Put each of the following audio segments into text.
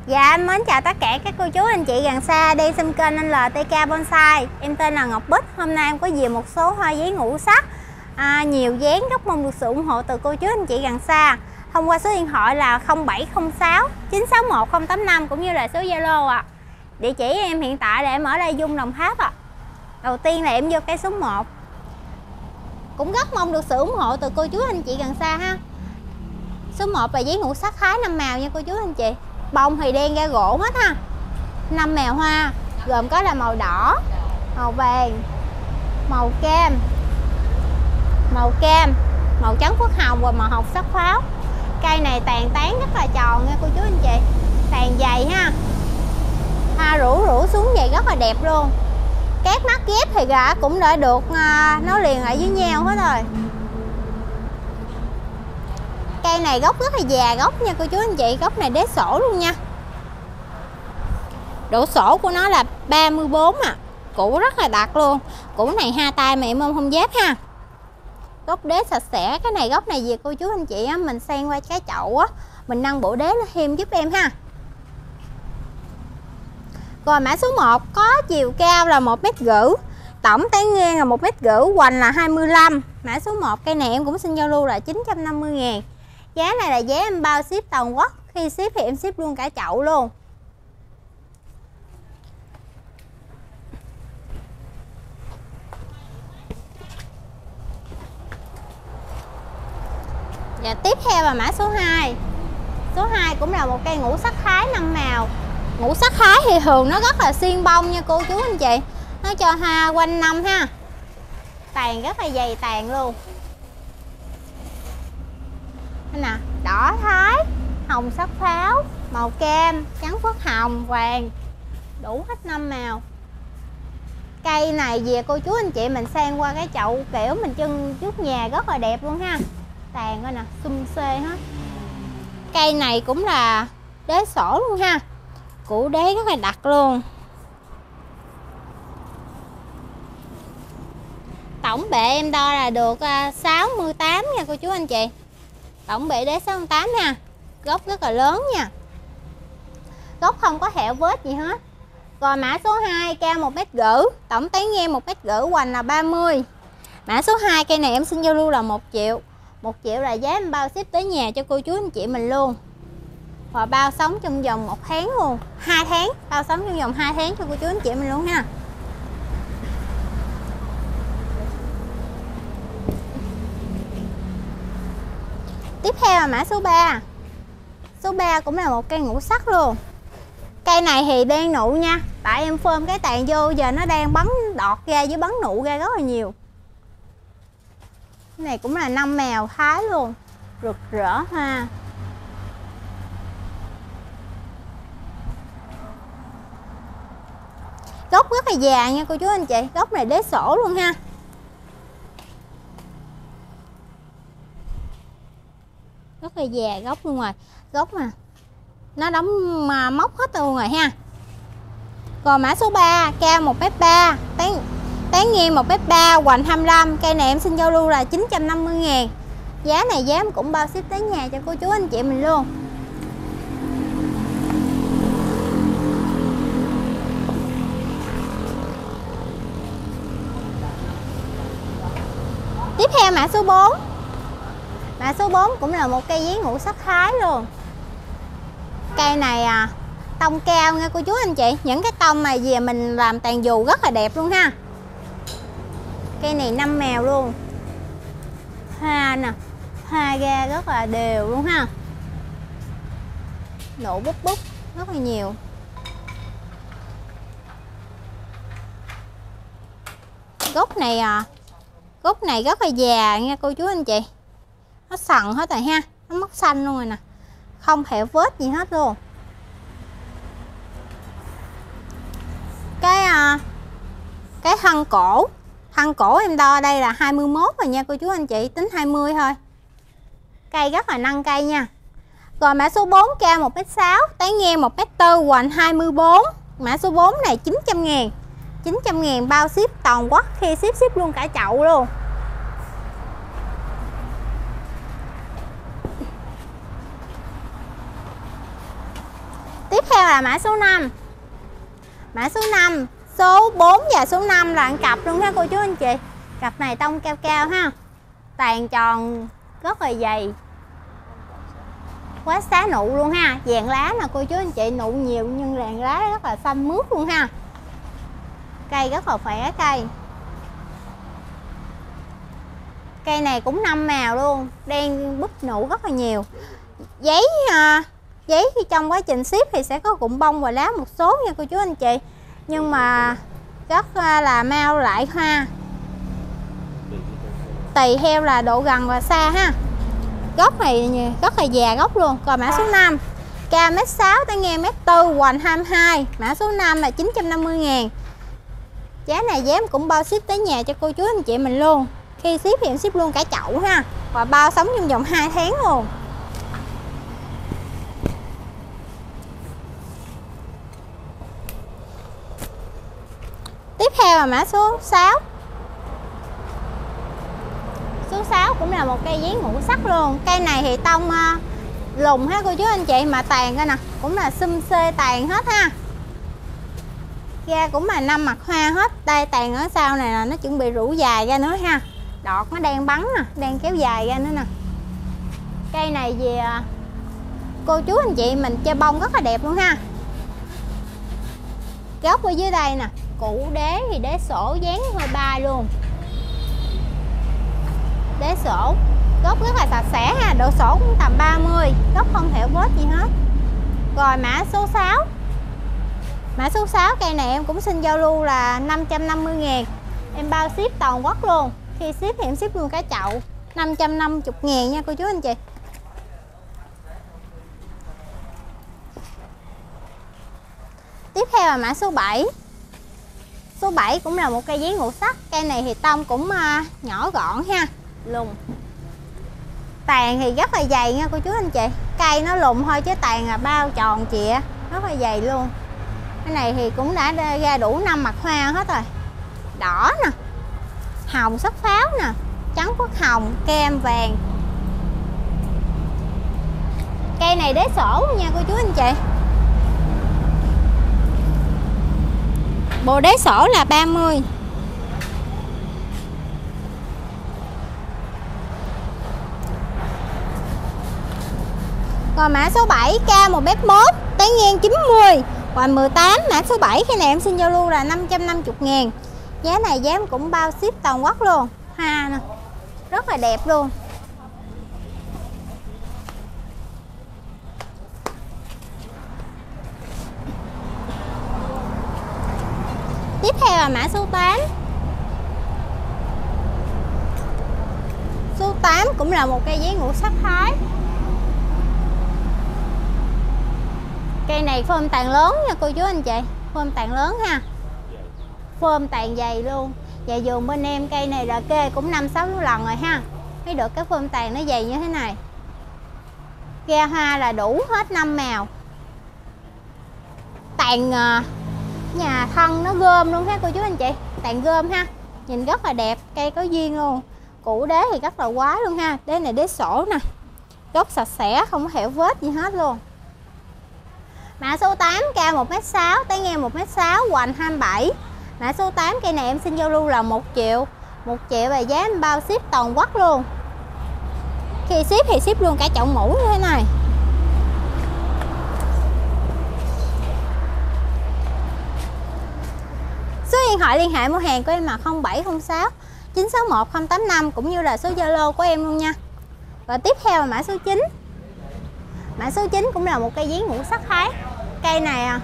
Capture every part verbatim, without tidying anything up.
Dạ, em mến chào tất cả các cô chú anh chị gần xa đi xem kênh en lờ tê ca Bonsai. Em tên là Ngọc Bích. Hôm nay em có về một số hoa giấy ngũ sắc à, nhiều dáng, rất mong được sự ủng hộ từ cô chú anh chị gần xa. Thông qua số điện thoại là không bảy không sáu chín sáu một không tám năm cũng như là số Zalo ạ. À. Địa chỉ em hiện tại là em ở Lai Dung, Đồng Tháp ạ. À. Đầu tiên là em vô cây số một. Cũng rất mong được sự ủng hộ từ cô chú anh chị gần xa ha. Số một là giấy ngũ sắc Thái năm màu nha cô chú anh chị. Bông thì đen ra gỗ hết ha. Năm màu hoa gồm có là màu đỏ, màu vàng, màu cam, màu cam, màu trắng phước hồng và màu hồng sắc pháo. Cây này tàn tán rất là tròn nha cô chú anh chị. Tàn dày ha. Hoa rủ rủ xuống vậy rất là đẹp luôn. Các mắt ghép thì gã cũng đã được uh, nó liền lại với nhau hết rồi. Cây này gốc rất là già gốc nha cô chú anh chị. Gốc này đế sổ luôn nha. Độ sổ của nó là ba mươi bốn à. Củ rất là đặc luôn. Củ này hai tay mà em ôm không dép ha. Gốc đế sạch sẽ. Cái này gốc này về cô chú anh chị á, mình xen qua cái chậu á, mình nâng bộ đế thêm giúp em ha. Rồi mã số một có chiều cao là một mét rưỡi, tổng tán ngang là một mét rưỡi, hoành là hai mươi lăm. Mã số một cây này em cũng xin giao lưu là chín trăm năm mươi ngàn. Giá này là giá em bao ship toàn quốc. Khi ship thì em ship luôn cả chậu luôn. Và tiếp theo là mã số hai. Số hai cũng là một cây ngũ sắc Thái năm màu. Ngũ sắc Thái thì thường nó rất là xiên bông nha cô chú anh chị. Nó cho hoa quanh năm ha. Tàn rất là dày tàn luôn. Đây nè, đỏ Thái, hồng sắc pháo, màu cam, trắng phước hồng, vàng, đủ hết năm màu. Cây này về cô chú anh chị mình sang qua cái chậu kiểu mình trưng trước nhà rất là đẹp luôn ha. Tàn coi nè, xum xê hết. Cây này cũng là đế sổ luôn ha. Củ đế rất là đặc luôn. Tổng bệ em đo là được sáu mươi tám nha cô chú anh chị. Tổng bệ đế sáu mươi tám nha. Gốc rất là lớn nha. Gốc không có hẹo vết gì hết. Rồi mã số hai cao một mét rưỡi, tổng tán ngang một mét rưỡi, hoành là ba mươi. Mã số hai cây này em xin giao lưu là một triệu. một triệu là giá em bao ship tới nhà cho cô chú anh chị mình luôn. Và bao sống trong vòng một tháng luôn, hai tháng, bao sống trong vòng hai tháng cho cô chú anh chị mình luôn ha. Tiếp theo là mã số ba. Số ba cũng là một cây ngũ sắc luôn. Cây này thì đang nụ nha. Tại em phơm cái tàn vô giờ nó đang bắn đọt ra với bắn nụ ra rất là nhiều. Cái này cũng là năm màu Thái luôn. Rực rỡ ha. Gốc rất là già nha cô chú anh chị. Gốc này đế sổ luôn ha. Rất là già gốc luôn rồi. Gốc mà nó đóng mà móc hết luôn rồi ha. Còn mã số ba cao một mét ba, tán, tán ngang một mét ba, hoành hai mươi lăm. Cây này em xin giao lưu là chín trăm năm mươi ngàn. Giá này giá em cũng bao ship tới nhà cho cô chú anh chị mình luôn. Tiếp theo mã số bốn. Mã số bốn cũng là một cây giấy ngũ sắc Thái luôn. Cây này à, tông cao nha cô chú anh chị. Những cái tông này về mình làm tàn dù rất là đẹp luôn ha. Cây này năm màu luôn. Hoa nè, hoa ra rất là đều luôn ha. Nụ bút bút rất là nhiều. Gốc này à, gốc này rất là già nha cô chú anh chị. Nó sần hết rồi ha. Nó mất xanh luôn rồi nè. Không hẹo vết gì hết luôn. Cái à, cái thân cổ. Thân cổ em đo đây là hai mươi mốt rồi nha cô chú anh chị. Tính hai mươi thôi. Cây rất là nâng cây nha. Rồi mã số bốn cao một mét sáu, tán ngang một mét bốn, hoành hai mươi bốn. Mã số bốn này chín trăm ngàn. chín trăm ngàn bao ship toàn quốc. Khi ship ship luôn cả chậu luôn. theo là mã số năm. Mã số năm, số bốn và số năm là một cặp luôn ha cô chú anh chị. Cặp này tông cao cao ha. Tàn tròn rất là dày. Quá xá nụ luôn ha. Vàng lá nè cô chú anh chị, nụ nhiều nhưng vàng lá rất là xanh mướt luôn ha. Cây rất là khỏe cây. Cây này cũng năm màu luôn, đen búp nụ rất là nhiều. Giấy à, giấy khi trong quá trình ship thì sẽ có cụm bông và lá một số nha cô chú anh chị. Nhưng mà rất là mau lại hoa. Tùy theo là độ gần và xa ha. Gốc này rất là già gốc luôn. Còn mã số năm, cao mét sáu tới nghe mét bốn, hoành hai mươi hai. Mã số năm là chín trăm năm mươi ngàn. Giá này giá em cũng bao ship tới nhà cho cô chú anh chị mình luôn. Khi ship thì em ship luôn cả chậu ha. Và bao sống trong vòng hai tháng luôn. Tiếp theo là mã số sáu. Số sáu cũng là một cây giấy ngũ sắc luôn. Cây này thì tông uh, lùng ha cô chú anh chị. Mà tàn coi nè, cũng là xum xê tàn hết ha. Ra cũng là năm mặt hoa hết. Đây tàn ở sau này là nó chuẩn bị rủ dài ra nữa ha. Đọt nó đang bắn nè, đang kéo dài ra nữa nè. Cây này về cô chú anh chị mình chơi bông rất là đẹp luôn ha. Gốc ở dưới đây nè, củ đế thì đế sổ dáng hơi bay luôn. Đế sổ, gốc rất là sạch sẽ ha, độ sổ cũng tầm ba mươi, gốc không thể vết gì hết. Rồi mã số sáu. Mã số sáu cây này em cũng xin giao lưu là năm trăm năm mươi ngàn. Em bao ship toàn quốc luôn. Khi ship thì em ship luôn cả chậu năm trăm năm mươi ngàn nha cô chú anh chị. Tiếp theo là mã số bảy. Số bảy cũng là một cây giấy ngũ sắc. Cây này thì tông cũng uh, nhỏ gọn ha, lùn. Tàn thì rất là dày nha cô chú anh chị. Cây nó lùn thôi chứ tàn là bao tròn chịa, rất là dày luôn. Cái này thì cũng đã ra đủ năm mặt hoa hết rồi. Đỏ nè, hồng sắc pháo nè, trắng phất hồng, kem vàng. Cây này đế sổ nha cô chú anh chị. Bộ đế sổ là ba mươi. Còn mã số bảy, cao một mét một, tán ngang chín mươi. Và mười tám, mã số bảy cái này em xin giao lưu là năm trăm năm mươi ngàn. Giá này giá em cũng bao ship toàn quốc luôn. Hoa nè, rất là đẹp luôn. Tiếp theo là mã số tám. Số tám cũng là một cây giấy ngũ sắc Thái. Cây này phơm tàn lớn nha cô chú anh chị. Phơm tàn lớn ha. Phơm tàn dày luôn. Và vườn bên em cây này là kê cũng năm sáu lần rồi ha. Mới được cái phơm tàn nó dày như thế này. Ra hoa là đủ hết năm màu. Tàn nhà thân nó gom luôn ha cô chú anh chị. Tàn gom ha. Nhìn rất là đẹp. Cây có duyên luôn. Củ đế thì rất là quá luôn ha. Đế này đế sổ nè. Gốc sạch sẽ, không có hẻo vết gì hết luôn. Mã số tám, cao một mét sáu, tán ngang một mét sáu, hoành hai mươi bảy. Mã số tám cây này em xin giao lưu là một triệu. một triệu và giá em bao ship toàn quốc luôn. Khi ship thì ship luôn cả chậu mũ như thế này. Số điện thoại liên hệ mua hàng của em là không bảy không sáu chín sáu một không tám năm, cũng như là số Zalo của em luôn nha. Và tiếp theo là mã số chín. Mã số chín cũng là một cây giấy ngũ sắc Thái. Cây này à,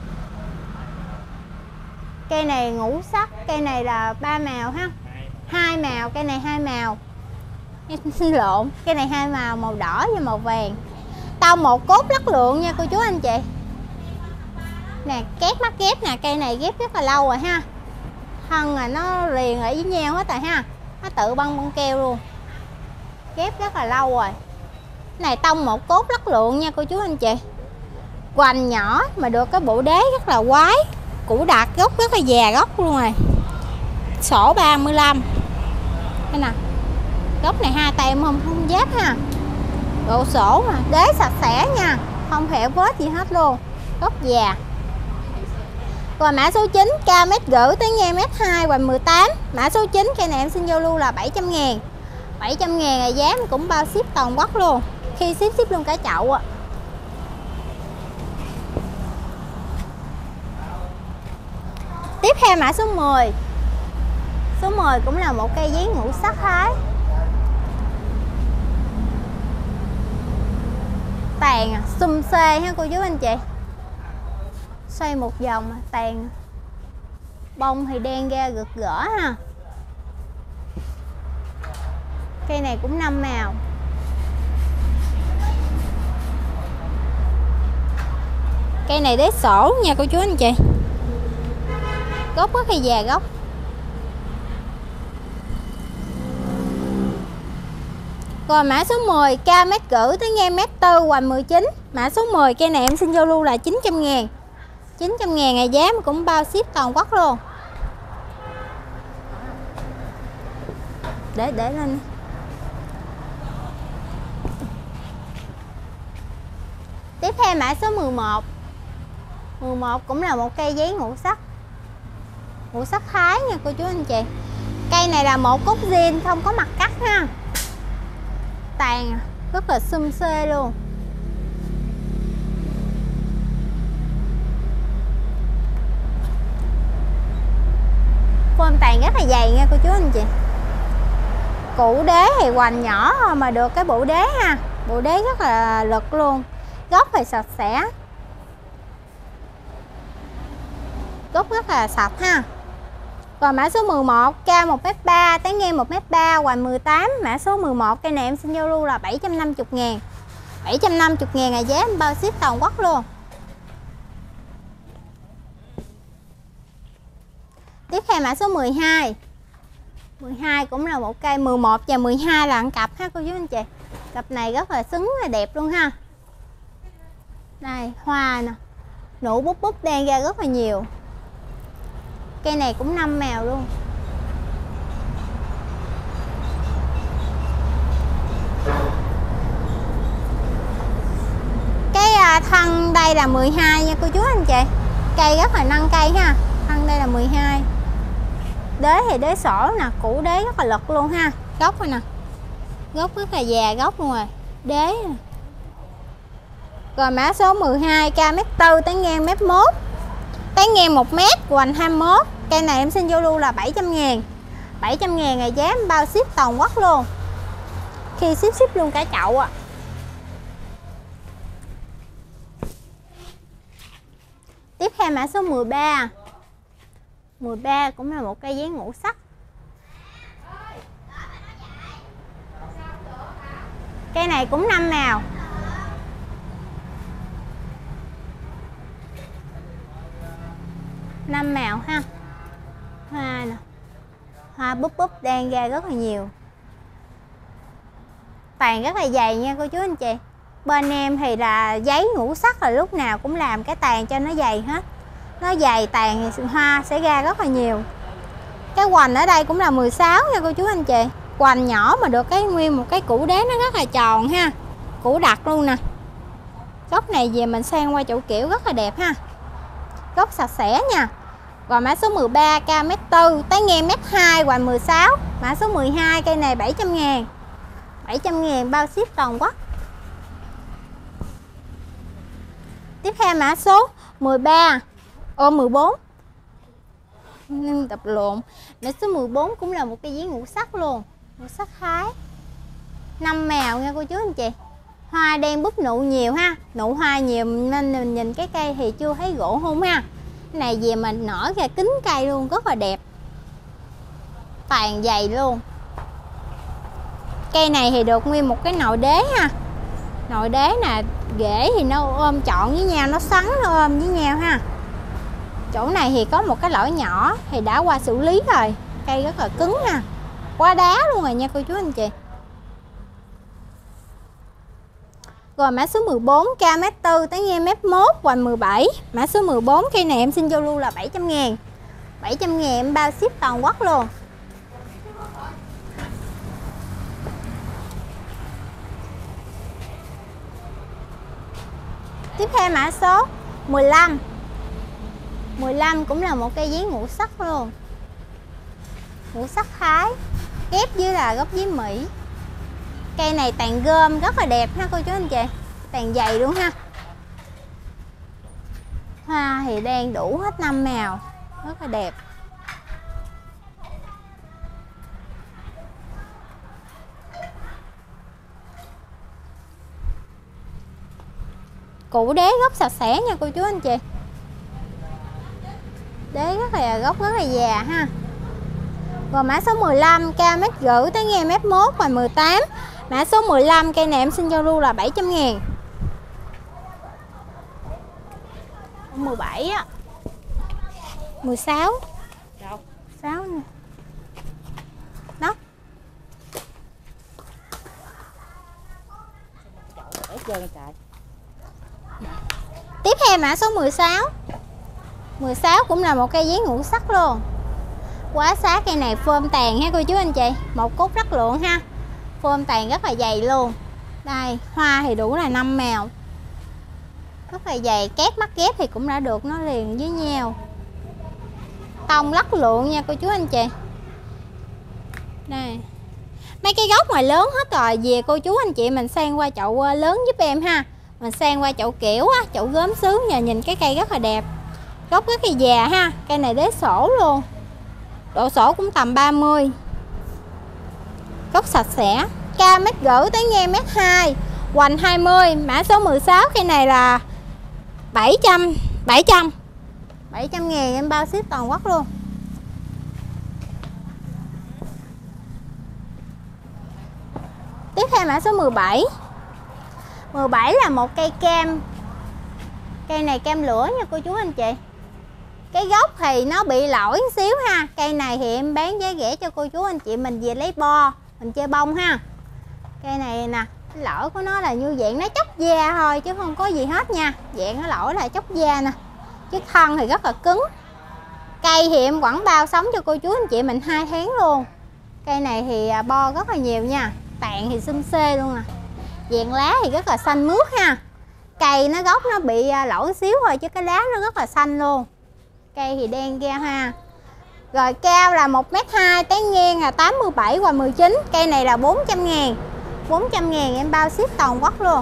cây này ngũ sắc, cây này là ba màu ha, hai màu, cây này hai màu, em xin lộn, cây này hai màu, màu đỏ và màu vàng. Tông một cốt lắc lượng nha cô chú anh chị. Nè, kép mắt ghép nè, cây này ghép rất là lâu rồi ha. Thân là nó liền ở với nhau hết rồi ha. Nó tự băng băng keo luôn. Ghép rất là lâu rồi. Này tông một cốt lắc lượng nha cô chú anh chị. Hoành nhỏ mà được cái bộ đế rất là quái. Củ đạt gốc rất là già gốc luôn rồi. Sổ ba mươi lăm. Đây nè. Gốc này hai tay không không giáp ha. Độ sổ mà, đế sạch sẽ nha, không hẻo vết gì hết luôn. Gốc già. Rồi mã số chín, cao mét rưỡi tới ngang mét hai, hoành mười tám. Mã số chín, cây này em xin giao lưu là bảy trăm ngàn. bảy trăm ngàn là giá cũng bao ship toàn quốc luôn. Khi ship ship luôn cả chậu ạ. Tiếp theo mã số mười. Số mười cũng là một cây giấy ngũ sắc Thái. Tàn à, xum xê ha cô chú anh chị. Xoay một vòng tàn. Bông thì đen ra gực gỡ ha. Cây này cũng năm màu. Cây này đế sổ nha cô chú anh chị. Gốc rất là già gốc. Rồi mã số mười, cao mét rưỡi tới ngang mét tư, hoành mười chín. Mã số mười, cây này em xin giao lưu là chín trăm ngàn. chín trăm ngàn ngày giá cũng bao ship toàn quốc luôn. Để để lên. Tiếp theo mã số mười một. mười một cũng là một cây giấy ngũ sắc. Ngũ sắc Thái nha cô chú anh chị. Cây này là một cúc zin không có mặt cắt ha. Tàn rất là xum xê luôn. Phơm tàn rất là dày nha cô chú anh chị. Củ đế thì hoành nhỏ mà được cái bộ đế ha. Bộ đế rất là lực luôn. Gốc thì sạch sẽ. Gốc rất là sạch ha. Còn mã số mười một, cao một mét ba, tới ngang một mét ba, hoành mười tám. Mã số mười một, cây này em xin giao lưu là bảy trăm năm mươi ngàn. bảy trăm năm mươi ngàn là giá em bao ship toàn quốc luôn. Tiếp theo mã số mười hai. mười hai cũng là một cây. Mười một và mười hai là ăn cặp ha cô chú anh chị. Cặp này rất là xứng và đẹp luôn ha. Đây hoa nè. Nụ búp búp đen ra rất là nhiều. Cây này cũng năm màu luôn. Cái à, thân đây là mười hai nha cô chú anh chị. Cây rất là nâng cây ha. Thân đây là mười hai. Đế thì đế sổ nè. Củ đế rất là lực luôn ha. Gốc rồi nè. Gốc rất là già gốc luôn rồi. Đế nè. Rồi mã số mười hai, cao mét tư tới ngang mét một. Tới ngang một mét, hoành hai mươi mốt. Cây này em xin giao lưu là bảy trăm ngàn. bảy trăm ngàn ngày giá em bao ship toàn quốc luôn. Khi ship ship luôn cả chậu ạ. À. Tiếp theo mã số mười ba. mười ba cũng là một cây giấy ngũ sắc. Cây này cũng năm màu. Năm màu ha. Hoa nè. Hoa búp búp đang ra rất là nhiều. Tàn rất là dày nha cô chú anh chị. Bên em thì là giấy ngũ sắc là lúc nào cũng làm cái tàn cho nó dày hết. Nó dày tàn thì hoa sẽ ra rất là nhiều. Cái hoành ở đây cũng là mười sáu nha cô chú anh chị. Hoành nhỏ mà được cái nguyên một cái củ đế nó rất là tròn ha. Củ đặc luôn nè. Gốc này về mình sang qua chậu kiểu rất là đẹp ha. Gốc sạch sẽ nha. Rồi mã số mười ba, cao mét tư, tới ngang mét hai, hoành mười sáu. Mã số mười hai, cây này bảy trăm ngàn. bảy trăm ngàn bao ship toàn quốc. Tiếp theo mã số mười ba. Ô mười bốn. Tập lộn. Mã số mười bốn cũng là một cây giấy ngũ sắc luôn. Ngũ sắc Thái. Năm màu nha cô chú anh chị. Hoa đen búp nụ nhiều ha. Nụ hoa nhiều nên mình nhìn cái cây thì chưa thấy gỗ hôn ha. Cái này về mình nở ra kính cây luôn, rất là đẹp. Tàn dày luôn. Cây này thì được nguyên một cái nồi đế ha. Nồi đế nè, rễ thì nó ôm trọn với nhau, nó xoắn nó ôm với nhau ha. Chỗ này thì có một cái lỗ nhỏ thì đã qua xử lý rồi. Cây rất là cứng ha. Quá đá luôn rồi nha cô chú anh chị. Rồi mã số mười bốn, cao mét tư tới ngang mét một, hoành mười bảy. Mã số mười bốn, cây này em xin giao lưu là bảy trăm ngàn. bảy trăm ngàn em bao ship toàn quốc luôn. Tiếp theo mã số mười lăm. mười lăm cũng là một cây dán ngũ sắc luôn. Ngũ sắc Thái ghép với là gốc dí Mỹ. Cây này tàn gom rất là đẹp ha cô chú anh chị. Tàn dày luôn ha. Hoa thì đang đủ hết năm màu, rất là đẹp. Củ đế gốc sạch sẽ nha cô chú anh chị. Đế rất là gốc rất là già ha. Rồi mã số mười lăm cao mét rưỡi tới ngang mét mốt và mười tám. Mã số mười lăm cây này em xin giao lưu là bảy trăm ngàn. mười bảy á. mười sáu. Đâu? sáu nè. Đó. Tiếp theo mã số mười sáu. mười sáu cũng là một cây dán ngũ sắc luôn. Quá xá cây này phơm tàn ha cô chú anh chị. Một cúc rất lượng ha. Phơm tàn rất là dày luôn. Đây, hoa thì đủ là năm màu. Rất là dày, két mắt ghép thì cũng đã được nó liền với nhau. Tông lắc lượng nha cô chú anh chị. Đây. Mấy cái gốc mà lớn hết rồi, về cô chú anh chị mình sang qua chậu lớn giúp em ha. Mình sang qua chậu kiểu á, chậu gốm sứ nhà nhìn cái cây rất là đẹp. Gốc rất là già ha, cây này đế sổ luôn. Độ sổ cũng tầm ba mươi. Gốc sạch sẽ, cao mét rưỡi tới ngang mét hai, hoành hai mươi. Mã số mười sáu cây này là bảy trăm. bảy trăm bảy trăm ngàn em bao ship toàn quốc luôn. Tiếp theo mã số mười bảy. mười bảy là một cây cam. Cây này cam lửa nha cô chú anh chị. Cái gốc thì nó bị lỗi một xíu ha. Cây này thì em bán giá rẻ cho cô chú anh chị mình về lấy bo, mình chơi bông ha. Cây này nè, cái lỗi của nó là như dạng nó chóc da thôi chứ không có gì hết nha. Dạng nó lỗi là chóc da nè. Chứ thân thì rất là cứng. Cây thì em quẳng bao sống cho cô chú anh chị mình hai tháng luôn. Cây này thì bo rất là nhiều nha. Tàn thì xum xê luôn nè. Dạng lá thì rất là xanh mướt ha. Cây nó gốc nó bị lỗi xíu thôi chứ cái lá nó rất là xanh luôn. Cây thì đen ra ha. Rồi cao là một mét hai, tới ngang là tám mươi bảy và mười chín. Cây này là bốn trăm ngàn. bốn trăm ngàn em bao ship toàn quốc luôn.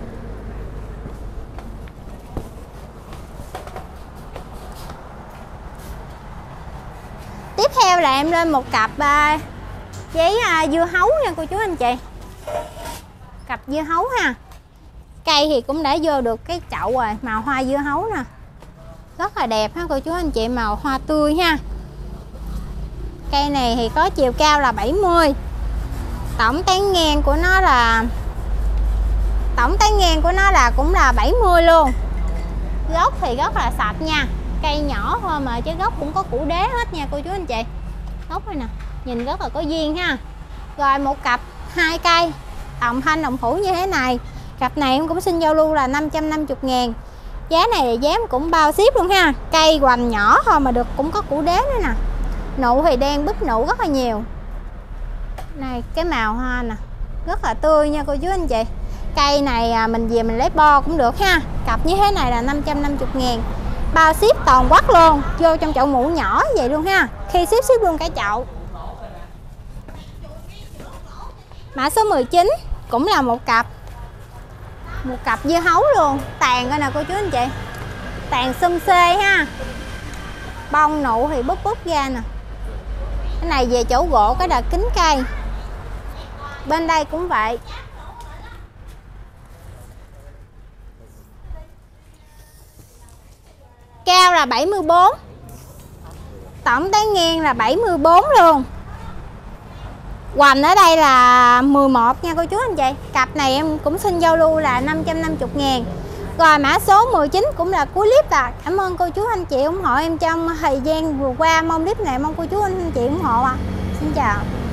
Tiếp theo là em lên một cặp uh, giấy uh, dưa hấu nha cô chú anh chị. Cặp dưa hấu ha. Cây thì cũng đã vô được cái chậu rồi. Màu hoa dưa hấu nè. Rất là đẹp ha cô chú anh chị. Màu hoa tươi ha. Cây này thì có chiều cao là bảy mươi. Tổng tán ngang của nó là Tổng tán ngang của nó là cũng là bảy mươi luôn. Gốc thì rất là sạch nha. Cây nhỏ thôi mà chứ gốc cũng có củ đế hết nha cô chú anh chị. Gốc này nè, nhìn rất là có duyên ha. Rồi một cặp hai cây đồng thanh đồng phủ như thế này. Cặp này em cũng xin giao lưu là năm trăm năm mươi ngàn. Giá này là giá em cũng bao ship luôn ha. Cây hoành nhỏ thôi mà được cũng có củ đế nữa nè. Nụ thì đen búp nụ rất là nhiều. Này cái màu hoa nè, rất là tươi nha cô chú anh chị. Cây này mình về mình lấy bo cũng được ha. Cặp như thế này là năm trăm năm mươi ngàn. Bao ship toàn quốc luôn. Vô trong chậu mũ nhỏ vậy luôn ha. Khi ship ship luôn cả chậu. Mã số mười chín cũng là một cặp. Một cặp dưa hấu luôn. Tàn coi nè cô chú anh chị. Tàn xum xê ha. Bông nụ thì búp búp ra nè. Cái này về chỗ gỗ cái đợt kính cây. Bên đây cũng vậy. Cao là bảy mươi bốn. Tổng tán ngang là bảy mươi bốn luôn. Hoành ở đây là mười một nha cô chú anh chị. Cặp này em cũng xin giao lưu là năm trăm năm mươi ngàn. Rồi mã số mười chín cũng là cuối clip à. Cảm ơn cô chú anh chị ủng hộ em trong thời gian vừa qua. Mong clip này mong cô chú anh chị ủng hộ à. Xin chào.